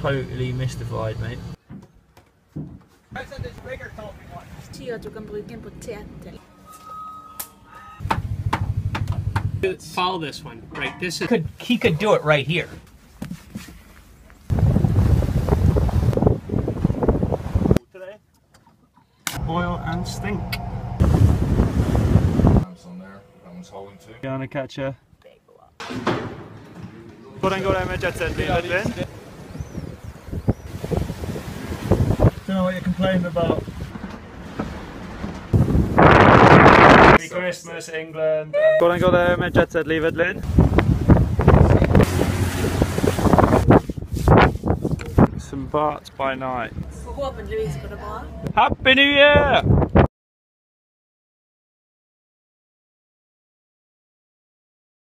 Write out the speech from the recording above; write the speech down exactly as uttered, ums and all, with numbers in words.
totally mystified, mate. Tycker att du kan bruka en potatis. Follow this one, right? This is. Could he could do it right here? Today. Boil and stink. On there, that one's holding too. Gonna catch her. Hvordan går det med jetset-livet, Lynn? Don't know what you're complaining about. Happy Christmas, England. Hvordan går det med jetset-livet, Lynn? Some Barths by night. Förhoppningsvis går det bra. Happy New Year!